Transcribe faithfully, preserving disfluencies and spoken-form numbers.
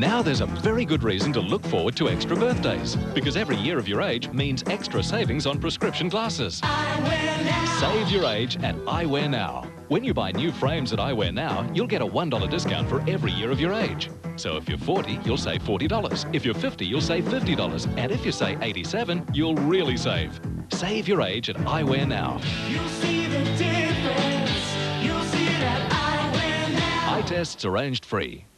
Now there's a very good reason to look forward to extra birthdays, because every year of your age means extra savings on prescription glasses. Eyewear Now. Save your age at Eyewear Now. When you buy new frames at Eyewear Now, you'll get a one dollar discount for every year of your age. So if you're forty, you'll save forty dollars. If you're fifty, you'll save fifty dollars. And if you say eighty-seven, you'll really save. Save your age at Eyewear Now. You'll see the difference. You'll see it at Eyewear Now. Eye tests arranged free.